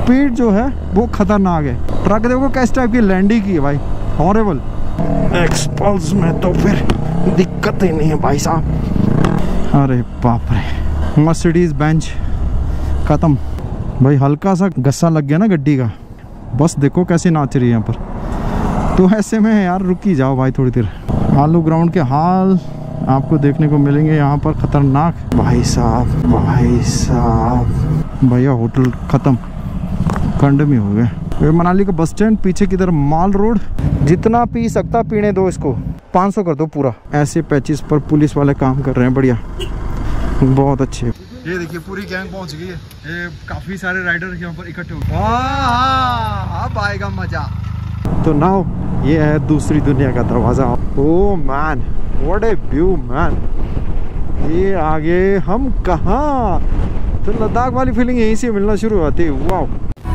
Speed जो है वो खतरनाक है। ट्रक देखो किस टाइप की लैंडिंग की है भाई, हॉरेबल। एक्सपल्स में तो फिर दिक्कत ही नहीं है भाई साहब। अरे बाप रे, मर्सिडीज बेंच खत्म भाई। हल्का सा गस्सा लग गया ना गड्डी का, बस देखो कैसे नाच रही है यहाँ पर। तो ऐसे में यार रुक ही जाओ भाई थोड़ी देर। आलू ग्राउंड के हाल आपको देखने को मिलेंगे यहाँ पर, खतरनाक भाई साहब। भाई साहब भैया होटल खत्म, कंड में हो गए। ये मनाली का बस स्टैंड, पीछे किधर माल रोड। जितना पी सकता पीने दो इसको, 500 कर दो पूरा। ऐसे पैचेस पर पुलिस वाले काम कर रहे हैं, बढ़िया, बहुत अच्छे। ये देखिए पूरी गैंग पहुंच गई है। ये काफी सारे राइडर यहाँ पर इकट्ठे हो गए। अब आएगा मजा। तो नाउ ये है दूसरी दुनिया का दरवाजा। Oh man, what a view man. ये आगे हम कहाँ, तो लद्दाख वाली फीलिंग यहीं से मिलना शुरू होती है। वाह।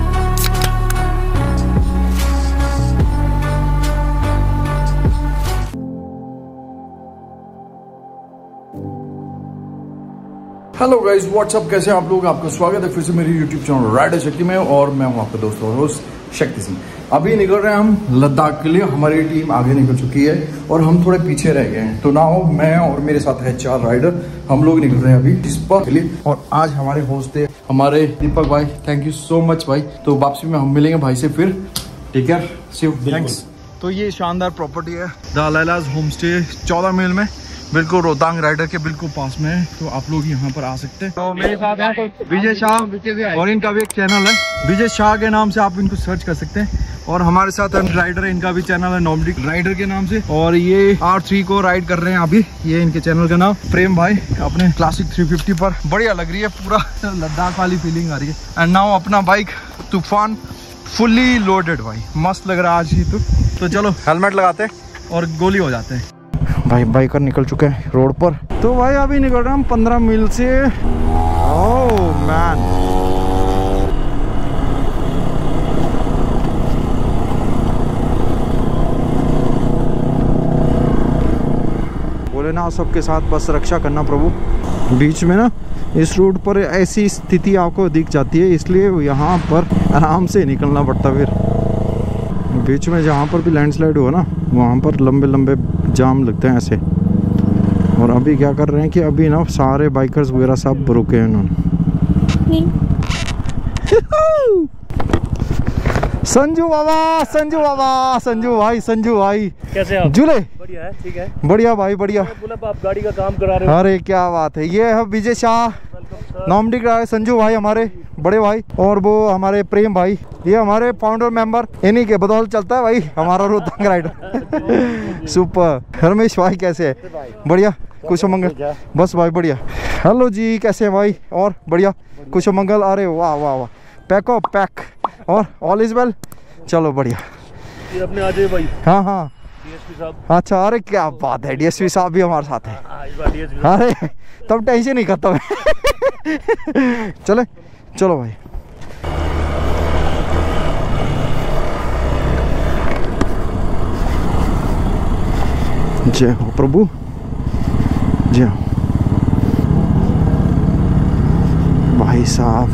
हेलो गाइस, व्हाट्सअप, कैसे आप लोग? आपका स्वागत है फिर से मेरी यूट्यूब चैनल राइडर शक्ति में, और मैं हूं आपका दोस्त और होस्ट शक्ति सिंह। अभी निकल रहे हैं हम लद्दाख के लिए। हमारी टीम आगे निकल चुकी है और हम थोड़े पीछे रह गए हैं। तो नाउ मैं और मेरे साथ है 4 राइडर, हम लोग निकल रहे हैं अभी टिस्पा के लिए। और आज हमारे होस्ट थे हमारे दीपक भाई, थैंक यू सो मच भाई। तो वापसी में हम मिलेंगे भाई से फिर। Take care, see you, thanks. तो ये शानदार प्रॉपर्टी है the Laila's home stay, 14 mile में, बिल्कुल रोहतांग राइडर के बिल्कुल पास में है। तो आप लोग यहाँ पर आ सकते हैं। तो मेरे साथ है विजय शाह, और इनका भी एक चैनल है विजय शाह के नाम से, आप इनको सर्च कर सकते हैं। और हमारे साथ राइडर है, इनका भी चैनल है नॉमडिक राइडर के नाम से, और ये R3 को राइड कर रहे हैं अभी। ये इनके चैनल का नाम। प्रेम भाई अपने क्लासिक 350 पर, बढ़िया लग रही है, पूरा लद्दाख वाली फीलिंग आ रही है। एंड नाउ अपना बाइक तूफान फुल्ली लोडेड भाई, मस्त लग रहा है आज ही। तो चलो हेलमेट लगाते और गोली हो जाते हैं भाई। बाइकर निकल चुके हैं रोड पर। तो भाई अभी निकल रहे हम 15 मील से। ओह मैन, बोले ना सबके साथ बस रक्षा करना प्रभु। बीच में ना इस रूट पर ऐसी स्थिति आपको दिख जाती है, इसलिए यहाँ पर आराम से निकलना पड़ता। फिर बीच में जहाँ पर भी लैंडस्लाइड हुआ ना, वहाँ पर लंबे लंबे जाम लगते हैं ऐसे। और अभी क्या कर रहे हैं कि अभी ना सारे बाइकर्स वगैरह सब रुके हैं इन्होंने। संजू बाबा, संजू बाबा, संजू भाई, संजू भाई कैसे आप? जुले बढ़िया है, ठीक है, बढ़िया भाई, बढ़िया। आप गाड़ी का काम करा रहे हो। अरे क्या बात है। ये है विजय शाह, नॉमडिक संजू भाई हमारे बड़े भाई, और वो हमारे प्रेम भाई, ये हमारे फाउंडर मेंबर। इन्हीं के बदौलत चलता है भाई हमारा रोहतांग राइडर। सुपर। रमेश भाई कैसे है? बढ़िया, कुछ मंगल, बस भाई बढ़िया। हेलो जी, कैसे है भाई? और बढ़िया, कुछ मंगल। अरे वाह वाह वाह, पैको पैक, और ऑल इज वेल। चलो बढ़िया। ये अपने अजय भाई, हाँ हाँ, डीएसपी साहब। अच्छा, अरे क्या बात है, डीएसपी साहब भी हमारे साथ है। अरे तब टेंशन नहीं करता मैं। चले, चलो भाई। जय हो प्रभु, जय हो भाई साहब।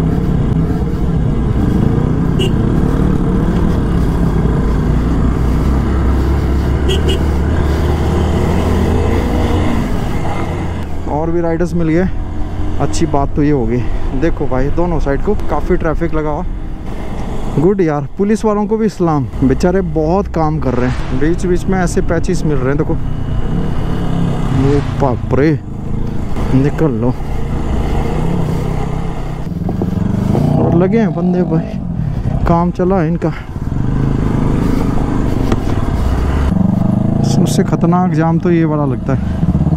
और भी राइडर्स मिल गए, अच्छी बात तो ये होगी। देखो भाई दोनों साइड को काफ़ी ट्रैफिक लगा हुआ, गुड यार। पुलिस वालों को भी सलाम, बेचारे बहुत काम कर रहे हैं। बीच बीच में ऐसे पैचेस मिल रहे हैं, देखो। वो बाप रे, निकल लो। और लगे हैं बंदे भाई, काम चला है इनका। सबसे खतरनाक जाम तो ये वाला लगता है।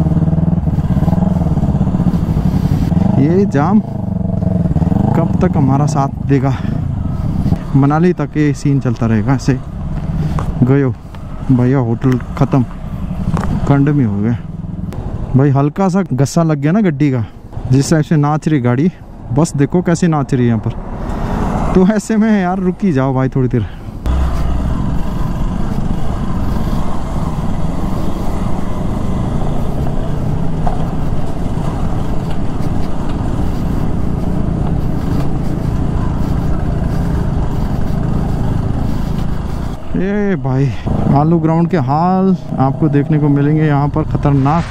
ये जाम कब तक हमारा साथ देगा? मनाली तक ये सीन चलता रहेगा ऐसे। गयो भैया होटल ख़त्म, कंड में हो गए भाई। हल्का सा गस्सा लग गया ना गड्डी का, जिस टाइप से नाच रही गाड़ी, बस देखो कैसे नाच रही है यहाँ पर। तो ऐसे में यार रुक ही जाओ भाई थोड़ी देर। ए भाई आलू ग्राउंड के हाल आपको देखने को मिलेंगे यहाँ पर, खतरनाक।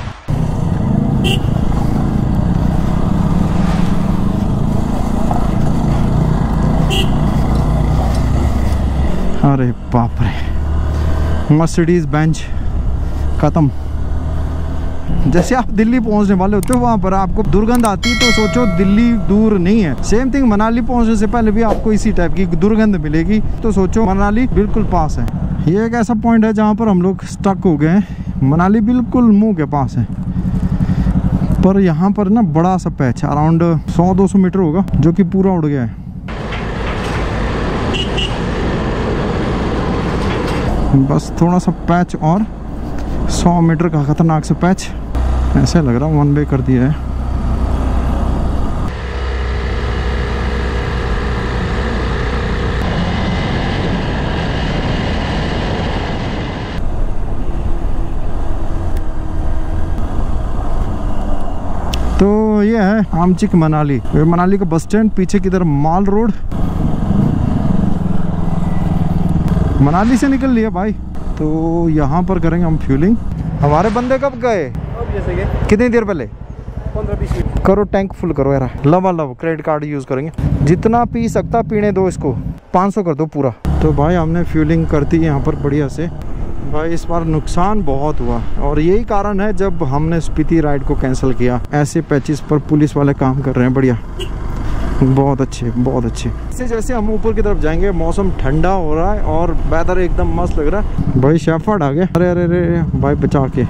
अरे बाप रे, मर्सिडीज बेंच खत्म। जैसे आप दिल्ली पहुंचने वाले होते हो वहां पर आपको दुर्गंध आती है तो सोचो दिल्ली दूर नहीं है। सेम थिंग मनाली पहुंचने से पहले भी आपको इसी टाइप की दुर्गंध मिलेगी, तो सोचो मनाली बिल्कुल पास है। ये एक ऐसा पॉइंट है जहां पर हम लोग स्टक हो गए हैं। मनाली बिल्कुल मुंह के पास है, पर यहाँ पर ना बड़ा सा पैच अराउंड 100-200 मीटर होगा जो कि पूरा उड़ गया है। बस थोड़ा सा पैच और 100 मीटर का खतरनाक सा पैच, ऐसे लग रहा है 1 वे कर दिया है। तो ये है आमचिक मनाली, मनाली का बस स्टैंड, पीछे की तरफ माल रोड। मनाली से निकल लिया भाई, तो यहाँ पर करेंगे हम फ्यूलिंग। हमारे बंदे कब गए? अब जैसे कि कितनी देर पहले? 15-20 मिनट। करो टैंक फुल करो यार, लव क्रेडिट कार्ड यूज करेंगे, जितना पी सकता पीने दो इसको, 500 कर दो पूरा। तो भाई हमने फ्यूलिंग कर दी यहाँ पर बढ़िया से। भाई इस बार नुकसान बहुत हुआ और यही कारण है जब हमने स्पीति राइड को कैंसिल किया। ऐसे पैचेस पर पुलिस वाले काम कर रहे हैं बढ़िया, बहुत अच्छे बहुत अच्छे। जैसे जैसे हम ऊपर की तरफ जाएंगे मौसम ठंडा हो रहा है और वेदर एकदम मस्त लग रहा है। भाई शेफर्ड आ गया, अरे अरे अरे भाई बचा के,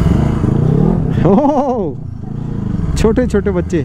ओह छोटे छोटे बच्चे।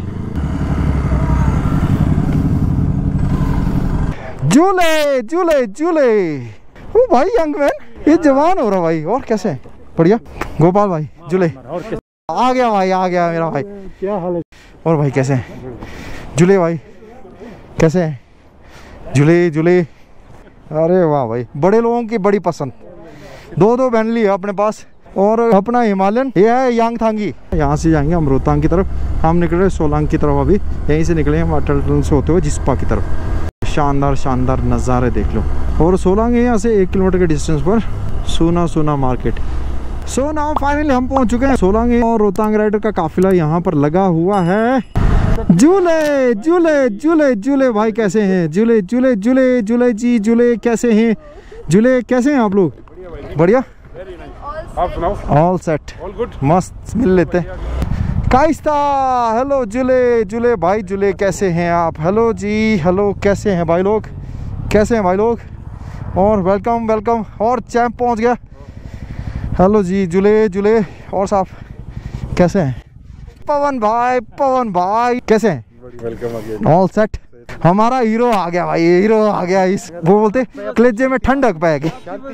झूले झूले झूले, ओ भाई यंग मैन, ये जवान हो रहा भाई। और कैसे है? बढ़िया गोपाल भाई, झूले आ गया भाई, आ गया मेरा भाई। क्या हाल है? और भाई कैसे है? झूले भाई कैसे है? झूले झूले, अरे वाह भाई, बड़े लोगों की बड़ी पसंद। 2 बैंडली है अपने पास और अपना हिमालयन, ये है यांगथांगी। यहाँ से जाएंगे हम रोहतांग की तरफ, हम निकल रहे सोलांग की तरफ। अभी यहीं से निकले हम अटल टनल से होते हुए जिस्पा की तरफ। शानदार शानदार नज़ारे देख लो। और सोलांग है यहाँ से 1 किलोमीटर के डिस्टेंस पर सोना सोना मार्केट। सो नाउ फाइनली हम पहुँच चुके हैं सोलांग और रोहतांग राइडर का काफिला यहाँ पर लगा हुआ है। झूले झूले झूले झूले भाई कैसे हैं? झूले झूले झूले झूले जी झूले कैसे हैं? झूले कैसे हैं आप लोग? बढ़िया, आप सुनाओ? ऑल सेट, ऑल गुड, मस्त मिल लेते हैं। काइस्ता हेलो झूले झूले भाई, झूले कैसे हैं आप? हेलो जी हेलो, कैसे हैं भाई लोग? कैसे हैं भाई लोग? और वेलकम वेलकम। और चैंप पहुंच गया। हेलो जी झूले झूले। और साहब कैसे हैं? पवन भाई कैसे हैं? वेलकम। All set. हमारा हीरो आ गया भाई, हीरो आ गया। इस वो बोलते कलेजे में ठंडक पाएगी।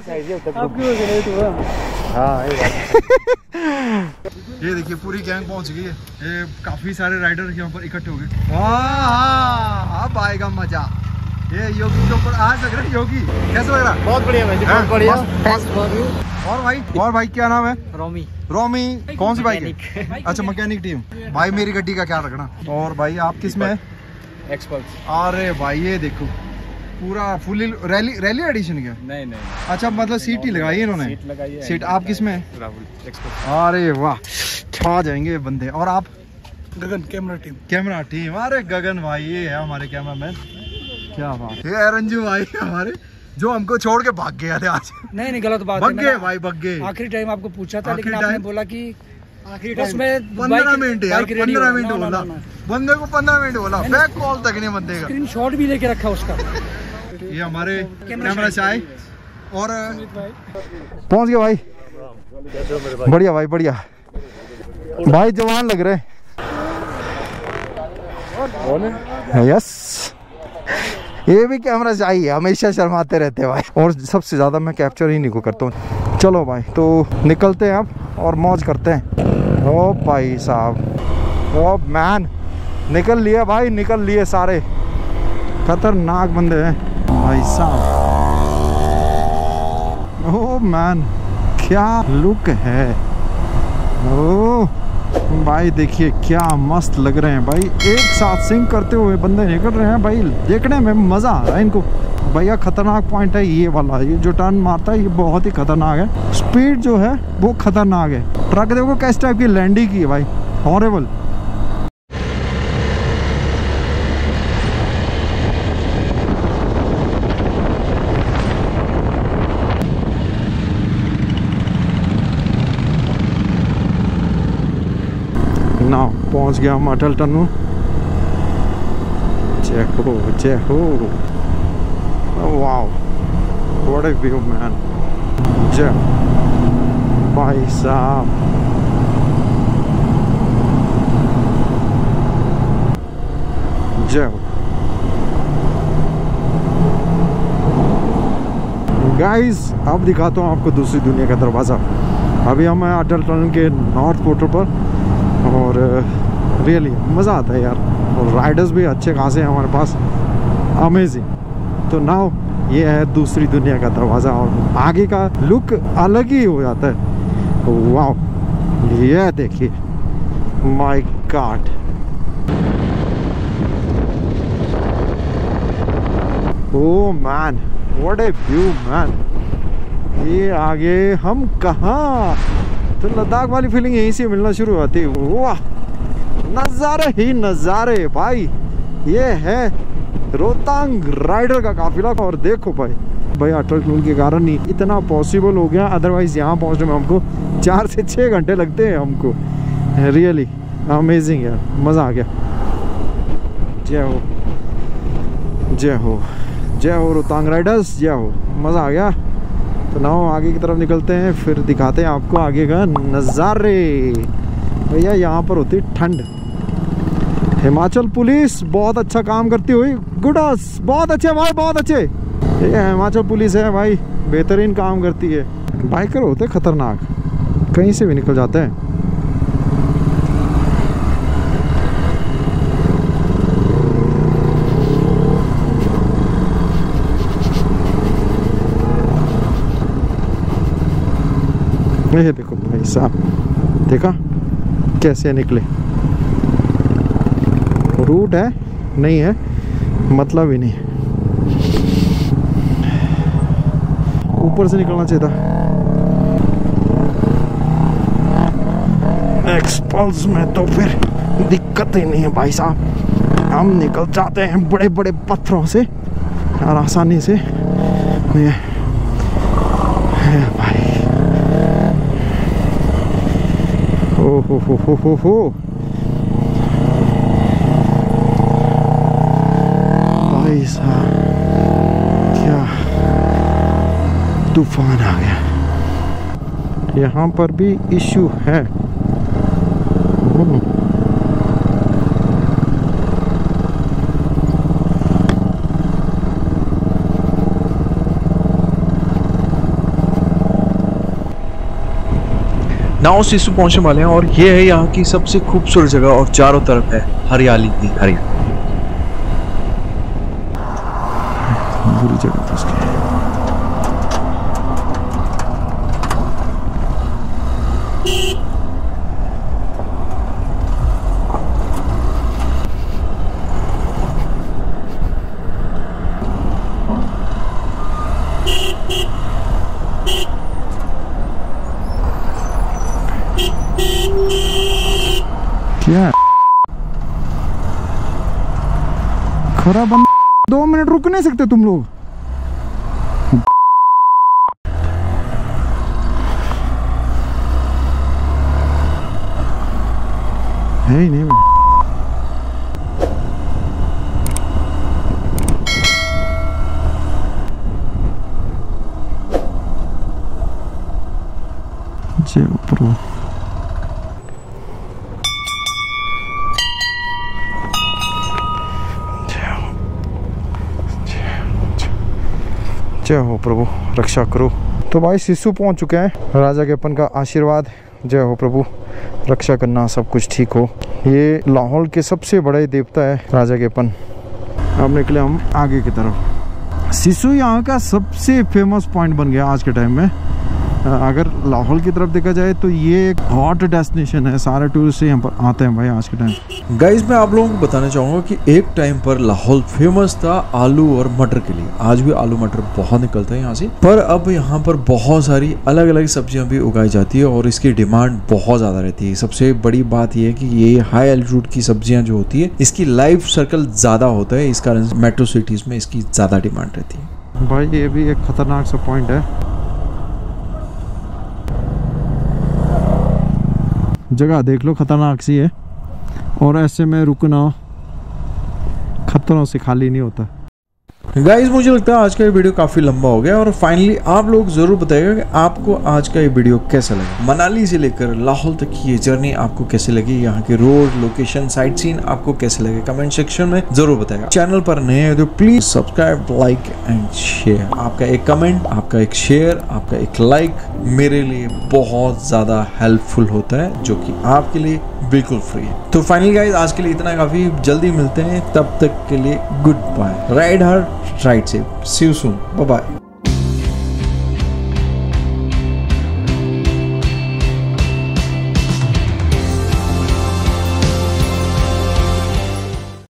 ये देखिए पूरी गैंग पहुंच गई है। ये काफी सारे राइडर यहाँ पर इकट्ठे हो गए। अब आएगा मजा। ये योगी के ऊपर आज लग रहा है। योगी कैसा लग रहा है? बहुत बढ़िया भाई, बहुत बढ़िया। और भाई क्या नाम है? रोमी। कौन सी बाइक है? अच्छा मैकेनिक टीम। भाई मेरी गड्डी का ख्याल रखना। और भाई आप किस में है? एक्सपर्ट। अरे भाई ये देखो पूरा फुली रैली एडिशन क्या? नहीं। अच्छा मतलब सीट ही लगाई है इन्होंने? सीट लगाई है। सीट आप किस में है? राहुल एक्सपर्ट। अरे वाह, छा जाएंगे ये बंदे। और आप? Gagan camera team. अरे गगन भाई ये है हमारे कैमरामैन। क्या बात है। रंजू भाई हमारे जो हमको छोड़ के भाग गया थे आज। नहीं गलत बात है भाई, भाग गए। आखिरी टाइम आपको पूछा था लेकिन आपने बोला कि आखिरी टाइम उसमें 15 मिनट यार, 15 मिनट बोला बंदे को, 15 मिनट बोला। बैक कॉल तक नहीं बंदे का। स्क्रीनशॉट भी लेके रखा उसका। ये हमारे कैमरा चाय और पहुंच गया भाई। बढ़िया भाई बढ़िया भाई, जवान लग रहे। यस, ये भी कैमरा चाहिए, हमेशा शर्माते रहते हैं भाई। और सबसे ज्यादा मैं कैप्चर ही नहीं को करता हूँ। चलो भाई तो निकलते हैं अब और मौज करते हैं। ओ भाई साहब, ओ मैन, निकल लिए भाई, निकल लिए सारे। खतरनाक बंदे हैं भाई साहब। ओ मैन क्या लुक है। ओ भाई देखिए क्या मस्त लग रहे हैं भाई। एक साथ सिंग करते हुए बंदे निकल रहे हैं भाई, देखने में मजा आ रहा है इनको। भैया खतरनाक पॉइंट है ये वाला, ये जो टर्न मारता है ये बहुत ही खतरनाक है। स्पीड जो है वो खतरनाक है। ट्रक देखो किस टाइप की लैंडिंग की है भाई, हॉरेबल। ना पहुंच गया हम अटल टनल। जय हो, जय हो। Wow, what a view man. जय भाई साहब, जय हो। गाइस अब दिखाता हूँ आपको दूसरी दुनिया का दरवाज़ा। अभी हम हैं अटल टनल के नॉर्थ पोर्टल पर और रियली मज़ा आता है यार, और राइडर्स भी अच्छे खासे हैं हमारे पास, अमेजिंग। तो नाउ ये है दूसरी दुनिया का दरवाज़ा और आगे का लुक अलग ही हो जाता है। वाह, ये देखिए, my god. Oh man, what a view man. ये आगे हम कहाँ, तो लद्दाख वाली फीलिंग यहीं से मिलना शुरू होती है। वाह, नज़ारे ही नज़ारे भाई। ये है रोहतांग राइडर का काफिला। और देखो भाई अटल टनल के कारण ही इतना पॉसिबल हो गया, अदरवाइज यहाँ पहुँचने में हमको 4 से 6 घंटे लगते हैं हमको। रियली अमेजिंग यार, मज़ा आ गया। जय हो, जय हो, जय हो रोहतांग राइडर्स, जय हो, मज़ा आ गया। तो नाउ आगे की तरफ निकलते हैं, फिर दिखाते हैं आपको आगे का नज़ारे। भैया यहाँ पर होती ठंड। हिमाचल पुलिस बहुत अच्छा काम करती हुई, गुडस, बहुत अच्छे भाई, बहुत अच्छे। ये हिमाचल पुलिस है भाई, बेहतरीन काम करती है। बाइकर होते खतरनाक, कहीं से भी निकल जाते हैं। ये देखो भाई साहब, देखा कैसे निकले। रूट है नहीं है मतलब ही नहीं, ऊपर से निकलना चाहिए था। एक्सपल्स में तो फिर दिक्कत ही नहीं है भाई साहब, हम निकल जाते हैं बड़े बड़े पत्थरों से और आसानी से। ये भाई, हो भाई साहब, क्या तूफान आ गया। यहाँ पर भी इश्यू है। नाउ सिसु पहुंचने वाले हैं और ये है यहाँ की सबसे खूबसूरत जगह और चारों तरफ है हरियाली ही हरियाली। बुरी जगह तो उसकी। क्या खरा बंद, 2 मिनट रुक नहीं सकते तुम लोग? है ही नहीं। जय प्रभु। जय हो प्रभु, रक्षा करो। तो भाई सिसु पहुंच चुके हैं, राजा के अपन का आशीर्वाद। जय हो प्रभु, रक्षा करना, सब कुछ ठीक हो। ये लाहौल के सबसे बड़े देवता है राजा के अपन। अब निकले हम आगे की तरफ। सिसु यहाँ का सबसे फेमस पॉइंट बन गया आज के टाइम में। अगर लाहौल की तरफ देखा जाए तो ये एक हॉट डेस्टिनेशन है, सारे टूरिस्ट यहाँ पर आते हैं भाई आज के टाइम। गाइस मैं आप लोगों को बताना चाहूँगा कि एक टाइम पर लाहौल फेमस था आलू और मटर के लिए। आज भी आलू मटर बहुत निकलता है यहाँ से, पर अब यहाँ पर बहुत सारी अलग अलग सब्जियाँ भी उगाई जाती है और इसकी डिमांड बहुत ज़्यादा रहती है। सबसे बड़ी बात यह है कि ये हाई एल्टीट्यूड की सब्जियाँ जो होती है इसकी लाइफ सर्कल ज़्यादा होता है, इस कारण मेट्रो सिटीज़ में इसकी ज़्यादा डिमांड रहती है। भाई ये भी एक खतरनाक सा पॉइंट है, जगह देख लो खतरनाक सी है और ऐसे में रुकना खतरों से खाली नहीं होता। गाइस मुझे लगता है आज का ये वीडियो काफी लंबा हो गया और फाइनली आप लोग जरूर बताइएगा कि आपको आज का ये वीडियो कैसा लगा। मनाली से लेकर लाहौल तक की ये जर्नी आपको कैसे लगी, यहाँ के रोड, लोकेशन, साइट सीन आपको कैसे लगे, कमेंट सेक्शन में जरूर बताइएगा। चैनल पर नए हैं तो please subscribe, like and share. आपका एक कमेंट, आपका एक शेयर, आपका एक लाइक मेरे लिए बहुत ज्यादा हेल्पफुल होता है, जो कि आपके लिए बिल्कुल फ्री है। तो फाइनली गाइस आज के लिए इतना, काफी जल्दी मिलते हैं, तब तक के लिए goodbye. Ride hard, ride safe, see you soon, bye bye.